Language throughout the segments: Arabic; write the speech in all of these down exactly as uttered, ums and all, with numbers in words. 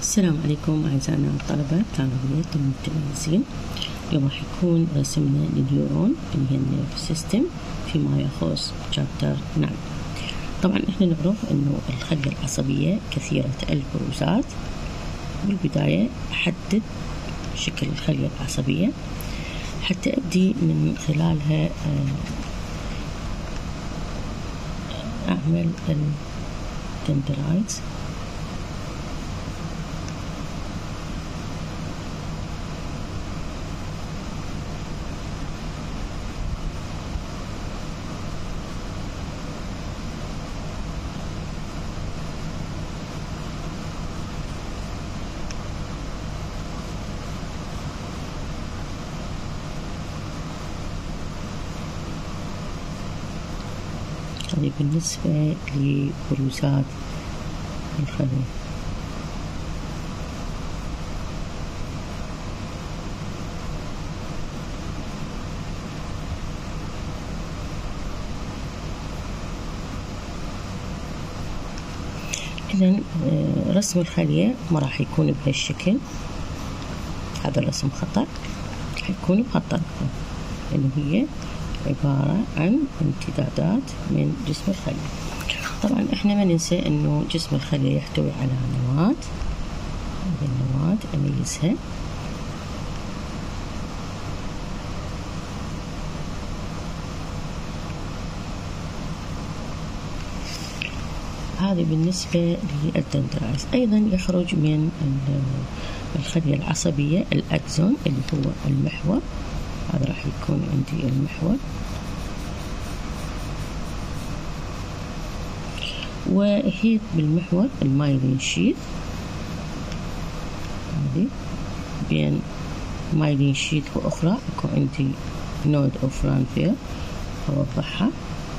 السلام عليكم أعزائنا الطلبة طالبات المتميزين. اليوم راح يكون رسمنا للنيورون اللي هي النيرف سيستم فيما يخص شابتر تسعة. طبعا احنا نعرف انه الخلية العصبية كثيرة البروزات. بالبداية احدد شكل الخلية العصبية حتى ابدي من خلالها اعمل الدندرايتس. هذه بالنسبة لبروزات الخلية. إذن رسم الخلية ما راح يكون بهالشكل، هذا الرسم خطأ، حيكون بهالطريقة اللي هي عبارة عن امتدادات من جسم الخلية. طبعا احنا ما ننسى انه جسم الخلية يحتوي على نواة. هذه النواة اميزها، هذه بالنسبة للدندرايتس. ايضا يخرج من الخلية العصبية الاكزون اللي هو المحور، هذا راح يكون عندي المحور، ويحيط بالمحور المايلين شيث. هذه بين مايلين شيث وأخرى يكون عندي نود أوف رانفير أوضحها.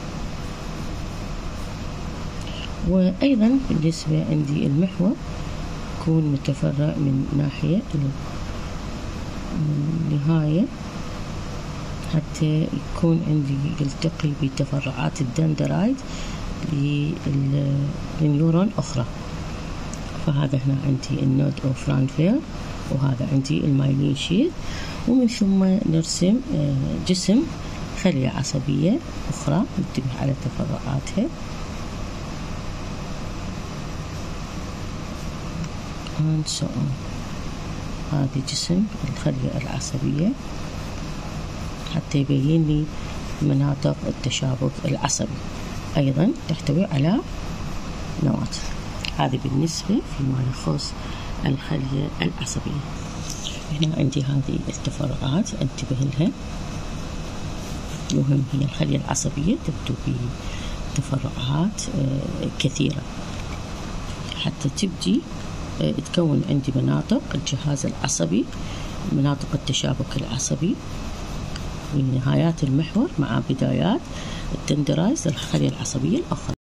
وأيضا بالنسبة عندي المحور يكون متفرع من ناحية النهاية حتى يكون عندي يلتقي بتفرعات الدندرايت للنيورون أخرى. فهذا هنا عندي النود أوف رانفير وهذا عندي المايلين شيث، ومن ثم نرسم جسم خلية عصبية أخرى ننتبه على تفرعاتها. and so on. هذه جسم الخلية العصبية حتى يبين لي مناطق التشابك العصبي، أيضا تحتوي على نواة. هذه بالنسبة فيما يخص الخلية العصبية. هنا عندي هذه التفرعات انتبه لها، مهم هي الخلية العصبية تبدو بتفرعات كثيرة حتى تبدي تكون عندي مناطق الجهاز العصبي، مناطق التشابك العصبي من نهايات المحور مع بدايات الدندرايتس الخلية العصبية الأخرى.